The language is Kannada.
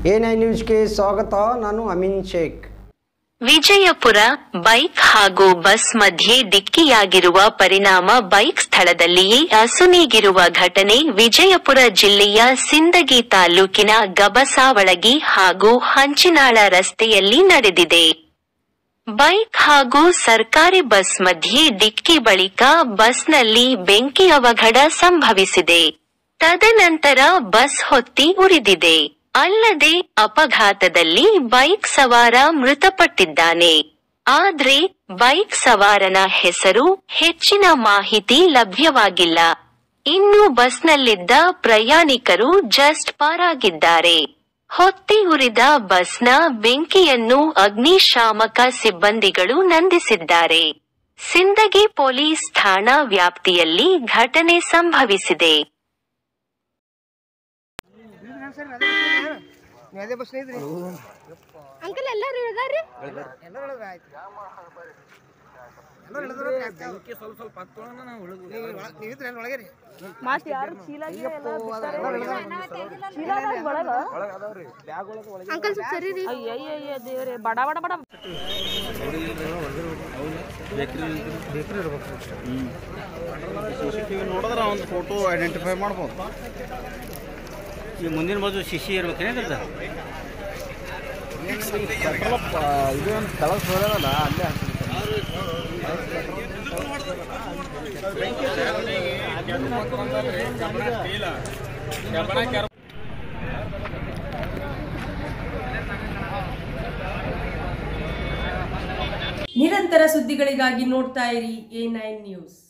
A9 ನ್ಯೂಸ್ಗೆ ಸ್ವಾಗತ. ನಾನು ಅಮೀನ್ ಶೇಖ್. ವಿಜಯಪುರ ಬೈಕ್ ಹಾಗೂ ಬಸ್ ಮಧ್ಯೆ ಡಿಕ್ಕಿಯಾಗಿರುವ ಪರಿಣಾಮ ಬೈಕ್ ಸ್ಥಳದಲ್ಲಿಯೇ ಅಸುನೀಗಿರುವ ಘಟನೆ ವಿಜಯಪುರ ಜಿಲ್ಲೆಯ ಸಿಂದಗಿ ತಾಲೂಕಿನ ಗಬಸಾವಳಗಿ ಹಾಗೂ ಹಂಚಿನಾಳ ರಸ್ತೆಯಲ್ಲಿ ನಡೆದಿದೆ. ಬೈಕ್ ಹಾಗೂ ಸರ್ಕಾರಿ ಬಸ್ ಮಧ್ಯೆ ಡಿಕ್ಕಿ ಬಳಿಕ ಬಸ್ನಲ್ಲಿ ಬೆಂಕಿ ಅವಘಡ ಸಂಭವಿಸಿದೆ. ತದನಂತರ ಬಸ್ ಹೊತ್ತಿ ಉರಿದಿದೆ. ಅಲ್ಲದೆ ಅಪಘಾತದಲ್ಲಿ ಬೈಕ್ ಸವಾರ ಮೃತಪಟ್ಟಿದ್ದಾನೆ. ಆದ್ರೆ ಬೈಕ್ ಸವಾರನ ಹೆಸರು, ಹೆಚ್ಚಿನ ಮಾಹಿತಿ ಲಭ್ಯವಾಗಿಲ್ಲ. ಇನ್ನು ಬಸ್ನಲ್ಲಿದ್ದ ಪ್ರಯಾಣಿಕರು ಜಸ್ಟ್ ಪಾರಾಗಿದ್ದಾರೆ. ಹೊತ್ತಿ ಉರಿದ ಬಸ್ನ ಬೆಂಕಿಯನ್ನು ಅಗ್ನಿಶಾಮಕ ಸಿಬ್ಬಂದಿಗಳು ನಂದಿಸಿದ್ದಾರೆ. ಸಿಂದಗಿ ಪೊಲೀಸ್ ಠಾಣಾ ವ್ಯಾಪ್ತಿಯಲ್ಲಿ ಘಟನೆ ಸಂಭವಿಸಿದೆ. ಅಂಕಲ್ ಎಲ್ಲರೂ ಇಳಿದಾರ್ರಿ. ಮತ್ ಯಾರು ಚೀಲ ಅಂಕಲ್ ಸರಿ ರೀ. ಅಯ್ಯಯ್ಯ ದೇವ್ರೆ, ಬಡ ಬಡ ಬಡ ನೋಡಿದ್ರೆ ಒಂದು ಫೋಟೋ ಐಡೆಂಟಿಫೈ ಮಾಡ್ಬೋದು. ಈ ಮುಂದಿನ ಬಾಜು ಶಿಶಿ ಇರ್ಬೇಕೇನಿದ್ರದ ಇದೇನು ಕೆಳಗೆ ಸೋದಲ್ಲ ಅಲ್ಲೇ ನಿರಂತರ ಸುದ್ದಿಗಳಿಗಾಗಿ ನೋಡ್ತಾ ಇರಿ A9 ನ್ಯೂಸ್.